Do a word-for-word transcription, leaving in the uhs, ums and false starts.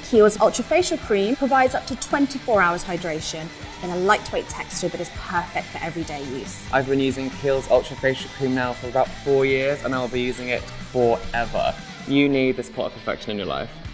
Kiehls UltraFacial Cream provides up to twenty-four hours hydration in a lightweight texture that is perfect for everyday use. I've been using Kiehls UltraFacial Cream now for about four years and I'll be using it forever. You need this pot of perfection in your life.